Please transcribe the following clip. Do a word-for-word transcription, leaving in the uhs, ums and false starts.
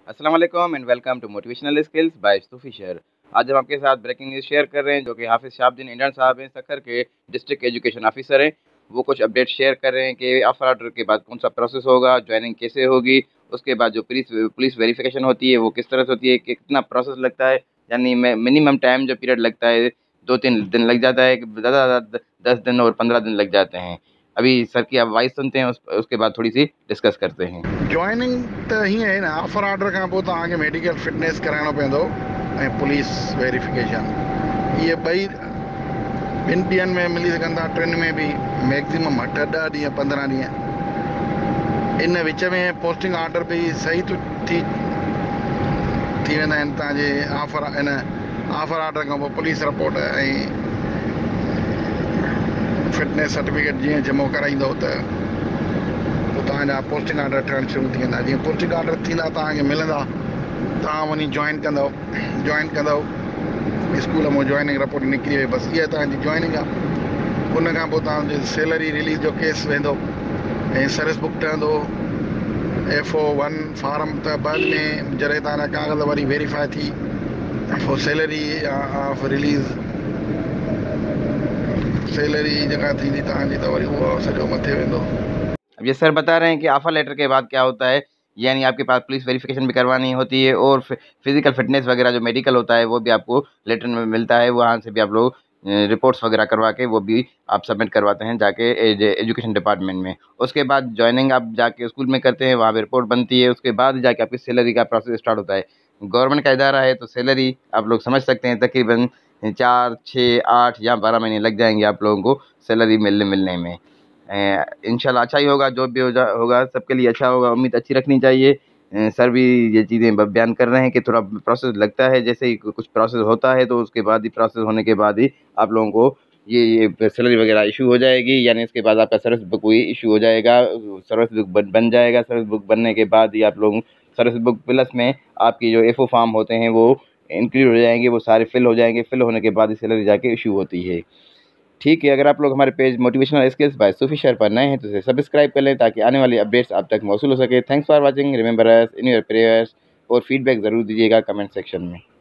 अस्सलाम वालेकुम and welcome to motivational skills by Sufi share. आज हम आपके साथ ब्रेकिंग न्यूज़ शेयर कर रहे हैं, जो कि हाफिज़ शहाबुद्दीन इंडन साहब हैं, सक्खर के डिस्ट्रिक्ट एजुकेशन ऑफिसर हैं। वो कुछ अपडेट शेयर कर रहे हैं कि ऑफर ऑर्डर के बाद कौन सा प्रोसेस होगा, ज्वाइनिंग कैसे होगी, उसके बाद जो पुलिस पुलिस वेरिफिकेशन होती है वो किस तरह से होती है, कि कितना प्रोसेस लगता है, यानी मिनिमम टाइम जो पीरियड लगता है दो तीन दिन लग जाता है, ज़्यादा ज़्यादा दस दिन और पंद्रह दिन लग जाते हैं। अभी सर की आप वॉइस सुनते हैं, उस उसके बाद थोड़ी सी डिस्कस करते हैं। जॉइनिंग तो हीअं आहे न, ऑफर ऑर्डर खां पोइ तव्हांखे मेडिकल फिटनेस कराइणो पवंदो ऐं पुलिस वेरिफिकेशन। इहे ॿई ॿिनि ॾींहंनि में मिली सघनि था, टिनि में बि मैक्सिमम अठ ॾह ॾींहं पंद्रहं ॾींहं। इन विच में पोस्टिंग ऑर्डर बि सही थी थी वेंदा आहिनि तव्हांजे ऑफर इन ऑफर ऑर्डर खां पोइ पुलिस रिपोर्ट ऐं फिटनेस सर्टिफिकेट जीअं जमो कराईंदव त पोइ तव्हांजा पोस्टिंग ऑर्डर ठहणु शुरू थी वेंदा। जीअं पोस्टिंग ऑर्डर थींदा तव्हांखे मिलंदा, तव्हां वञी जॉइन कंदव जॉइन कंदव स्कूल मां जॉइनिंग रिपोर्ट निकिरी वई, बसि इहा तव्हांजी जॉइनिंग आहे। उन खां पोइ तव्हांजो सैलरी रिलीज़ जो केस वेंदो ऐं सर्विस बुक ठहंदो। एफ ओ वन फार्म त बाद में जॾहिं तव्हांजा कागज़ वरी वेरीफाई थी पोइ सैलरी ऑफ रिलीज़ सैलरी जेका थींदी तव्हांजी त वरी उहो सॼो मथे वेंदो। अब ये सर बता रहे हैं कि ऑफर लेटर के बाद क्या होता है, यानी आपके पास पुलिस वेरिफिकेशन भी करवानी होती है और फिजिकल फिटनेस वगैरह जो मेडिकल होता है वो भी आपको लेटर में मिलता है। वहाँ से भी आप लोग रिपोर्ट्स वगैरह करवा के वो भी आप सबमिट करवाते हैं जाके एजुकेशन डिपार्टमेंट में। उसके बाद ज्वाइनिंग आप जाके स्कूल में करते हैं, वहाँ पर रिपोर्ट बनती है। उसके बाद जाके आपकी सैलरी का प्रोसेस स्टार्ट होता है। गवर्नमेंट का इदारा है तो सैलरी आप लोग समझ सकते हैं, तकरीबन चार छः आठ या बारह महीने लग जाएंगे आप लोगों को सैलरी मिलने मिलने में। इंशाल्लाह अच्छा ही होगा, जो भी हो जा होगा सबके लिए अच्छा होगा, उम्मीद अच्छी रखनी चाहिए। सर भी ये चीज़ें बयान कर रहे हैं कि थोड़ा प्रोसेस लगता है, जैसे ही कुछ प्रोसेस होता है तो उसके बाद ही प्रोसेस होने के बाद ही आप लोगों को ये ये सैलरी वगैरह इशू हो जाएगी, यानी इसके बाद आपका सर्विस बुक भी इशू हो जाएगा, सर्विस बुक बन बन जाएगा। सर्विस बुक बनने के बाद ही आप लोग सर्विस बुक प्लस में आपकी जो एफ ओ फॉर्म होते हैं वो इंक्लूड हो जाएंगे, वो सारे फिल हो जाएंगे। फिल होने के बाद ही सैलरी जाके इशू होती है। ठीक है, अगर आप लोग हमारे page motivational skills by Sufi share पर नए हैं तो इसे सब्सक्राइब कर लें ताकि आने वाली अपडेट्स आप तक मौसूल हो सके। Thanks for watching, remember us in your prayers, और फीडबैक ज़रूर दीजिएगा कमेंट सेक्शन में।